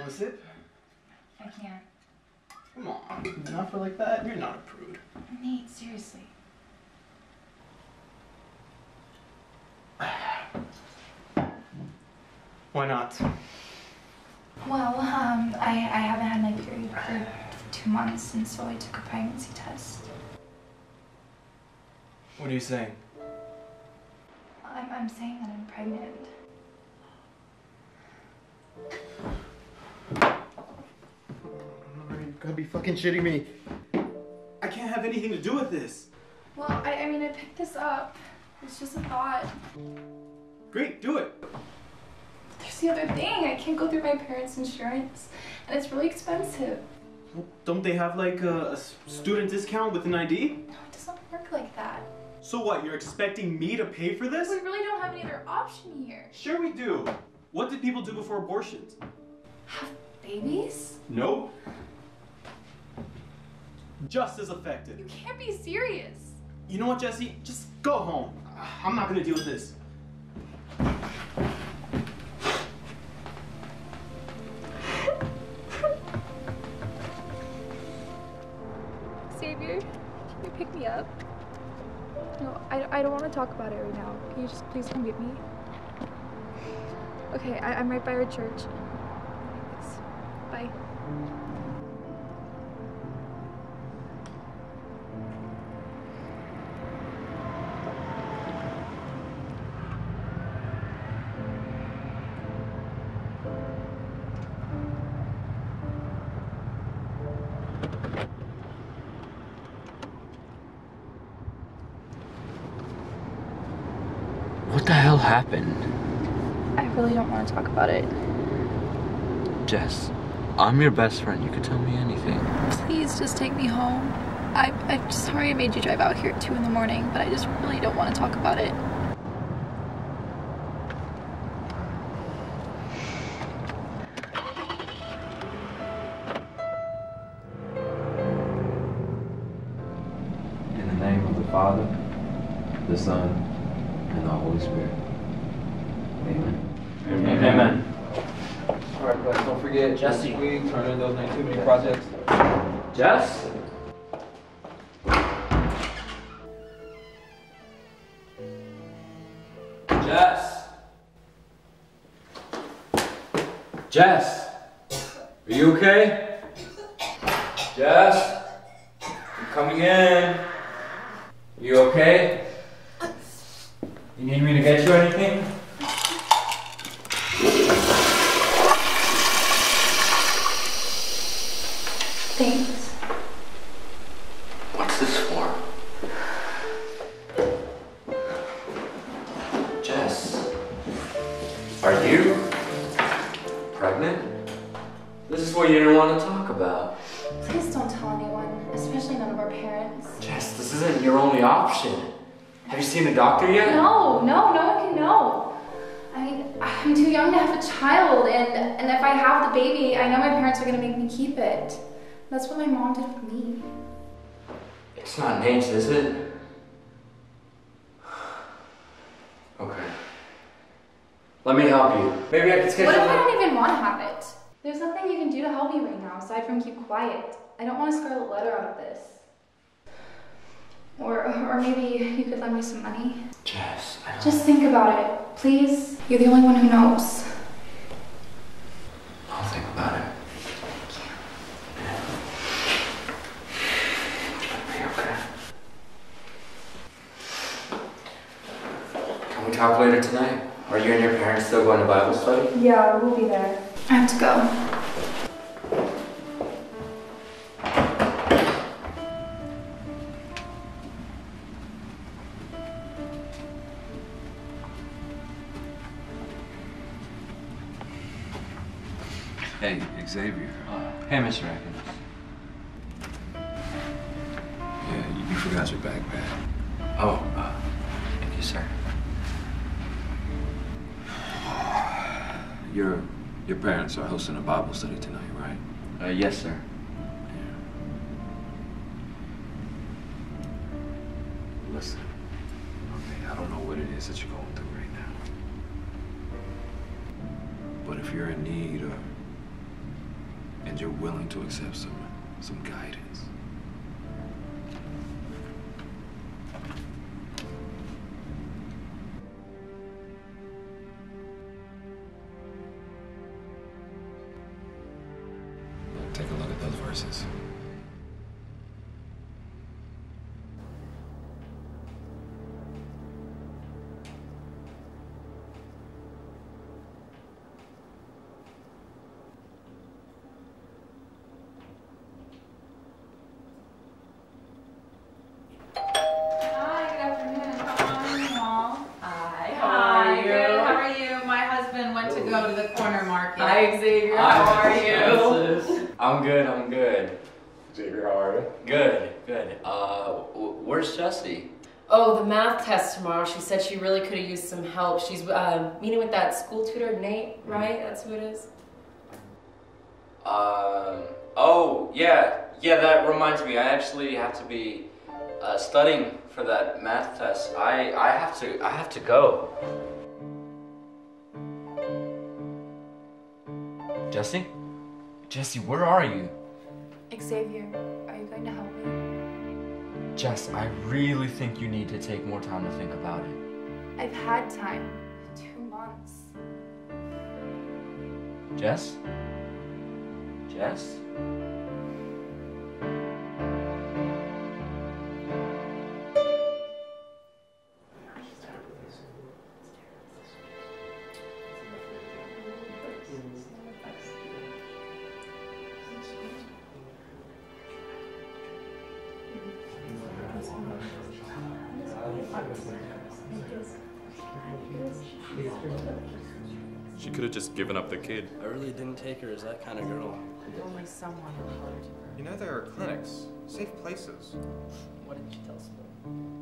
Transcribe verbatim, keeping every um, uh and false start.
Want a sip? I can't. Come on, not for like that. You're not a prude. Nate, seriously. Why not? Well, um, I, I haven't had my period for two months, and so I took a pregnancy test. What are you saying? I'm, I'm saying that I'm pregnant. You gotta be fucking shitting me. I can't have anything to do with this. Well, I, I mean, I picked this up. It's just a thought. Great, do it. There's the other thing. I can't go through my parents' insurance, and it's really expensive. Well, don't they have like a, a student discount with an I D? No, it doesn't work like that. So what, you're expecting me to pay for this? We really don't have any other option here. Sure we do. What did people do before abortions? Have babies? Nope. Just as effective. You can't be serious. You know what, Jesse? Just go home. I'm not gonna deal with this. Xavier, can you pick me up? No, I, I don't want to talk about it right now. Can you just please come get me? Okay, I, I'm right by our church. Thanks. Bye. What the hell happened? I really don't want to talk about it. Jess, I'm your best friend. You could tell me anything. Please just take me home. I, I'm sorry I made you drive out here at two in the morning, but I just really don't want to talk about it. In the name of the Father, the Son, and the Holy Spirit. Amen. Amen. Amen. All right, guys, don't forget, Jesse. next week, turn in those activity projects. Jess? Jess? Jess? Are you okay? Jess? I'm coming in. You okay? You need me to get you anything? Thanks. What's this for? Jess, are you pregnant? This is what you didn't want to talk about. Please don't tell anyone, especially none of our parents. Jess, this isn't your only option. Have you seen a doctor yet? No, no, no one can know. I mean, I'm too young to have a child, and, and if I have the baby, I know my parents are going to make me keep it. That's what my mom did with me. It's not Nate's, is it? Okay. Let me help you. Maybe I can schedule What if I it. don't even want to have it? There's nothing you can do to help me right now, aside from keep quiet. I don't want a scarlet letter out of this. Or, or maybe you could lend me some money. Jess, I don't... Just think about it, please. You're the only one who knows. I'll think about it. Can we talk later tonight? Are you and your parents still going to Bible study? Yeah, we'll be there. I have to go. Hey, Xavier. Uh, hey, Mister Atkins. Yeah, you, you forgot your backpack. Oh, uh, thank you, sir. Your your parents are hosting a Bible study tonight, right? Uh, yes, sir. Yeah. Listen, okay, I don't know what it is that you're going through right now. But if you're in need or And you're willing to accept some, some guidance. Take a look at those verses. Hi, good afternoon. How are you all? Hi, how Hi, are you? good. How are you? My husband went to go to the corner market. Hi, Xavier. How are you? I'm good, I'm good. Xavier, how are you? Good, good. Uh, w- where's Jessie? Oh, the math test tomorrow. She said she really could have used some help. She's uh, meeting with that school tutor, Nate, right? That's who it is. Um, oh, yeah, yeah, that reminds me. I actually have to be uh, studying for that math test. I, I have to, I have to go. Jessie? Jessie, where are you? Xavier, are you going to help me? Jess, I really think you need to take more time to think about it. I've had time. Two months. Jess? Jess? She could have just given up the kid. I really didn't take her as that kind of girl. Only someone hurt. You know, there are clinics, safe places. What did she tell us about?